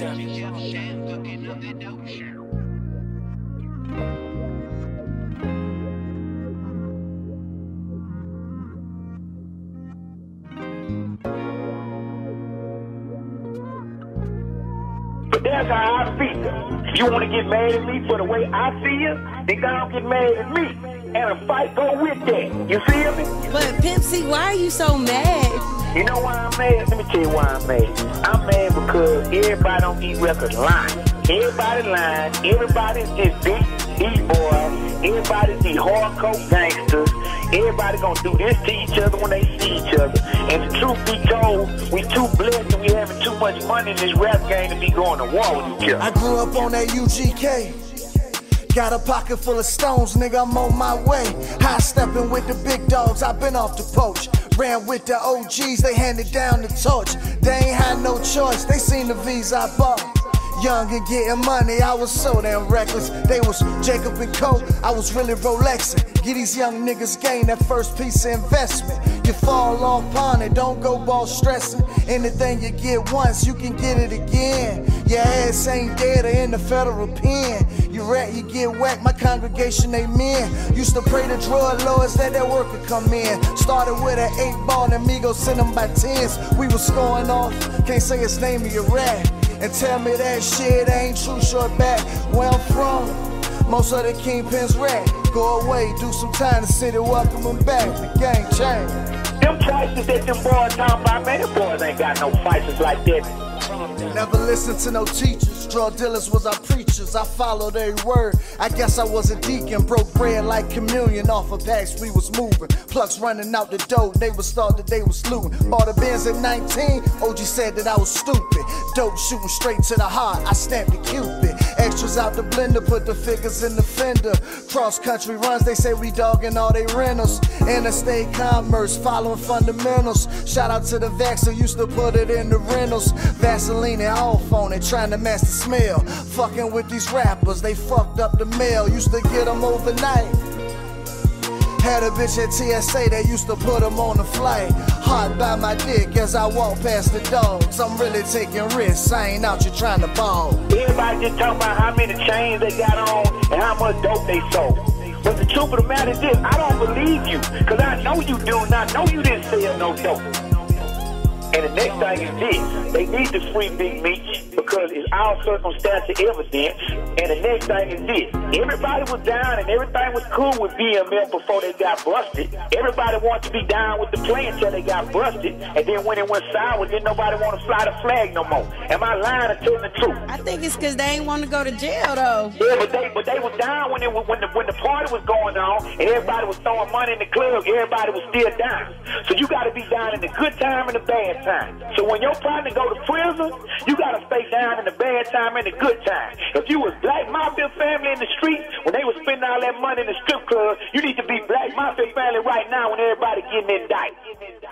But that's how I feel. If you want to get mad at me for the way I feel, then don't get mad at me. And a fight go with that. You feel me? But Pimp C, why are you so mad? You know why I'm mad? Let me tell you why I'm mad. I'm mad because everybody on these records lying. Everybody lying. Everybody's just big D-boys. Everybody's these hardcore gangsters. Everybody gonna do this to each other when they see each other. And the truth be told, we too blessed and we having too much money in this rap game to be going to war with each other. I grew up on that UGK. Got a pocket full of stones, nigga, I'm on my way. High stepping with the big dogs, I been off the poach. Ran with the OGs, they handed down the torch. They ain't had no choice, they seen the V's I bought. Young and getting money, I was so damn reckless. They was Jacob and Co, I was really Rolexing. Get these young niggas gain that first piece of investment. You fall off on it, don't go ball stressing. Anything you get once, you can get it again. Your ass ain't dead or in the federal pen. You rat, you get whacked, my congregation they men. Used to pray to drug lords that work could come in. Started with an 8-ball and me go send them by 10s. We was scoring off, can't say his name of your rat. And tell me that shit ain't true, short back. Where I'm from, most of the kingpins rat. Go away, do some time, the city welcome them back. The gang change. Them prices that them boys talking about, man, them boys ain't got no prices like that. Never listened to no teachers. Drug dealers was our preachers. I followed every word. I guess I was a deacon. Broke bread like communion off of packs we was moving. Plugs running out the door. They was started, they was looting. Bought a Benz at 19. OG said that I was stupid. Dope shooting straight to the heart. I stamped the Cupid. Extras out the blender. Put the figures in the fender. Cross country runs. They say we dogging all they rentals. Interstate commerce. Following fundamentals. Shout out to the Vax who used to put it in the rentals. Vaseline and off on it, trying to match the smell. Fucking with these rappers, they fucked up the mail. Used to get them overnight. Had a bitch at TSA that used to put them on the flight. Hard by my dick as I walk past the dogs. I'm really taking risks, I ain't out here trying to ball. Everybody just talking about how many chains they got on and how much dope they sold. But the truth of the matter is this, I don't believe you. Cause I know you do, and I know you didn't sell no dope. And the next thing is this, they need to free Big Meech because it's all circumstantial evidence. And the next thing is this, everybody was down and everything was cool with BMF before they got busted. Everybody wanted to be down with the play until they got busted. And then when it went sour, then nobody want to fly the flag no more. Am I lying or telling the truth? I think it's because they ain't want to go to jail, though. Yeah, but they was down when the party was going on and everybody was throwing money in the club. Everybody was still down. So you got to be down in the good time and the bad time. So when your partner go to prison, you got to stay down in the bad time and the good time. If you was Black Mafia family in the street, when they was spending all that money in the strip club, you need to be Black Mafia family right now when everybody getting indicted.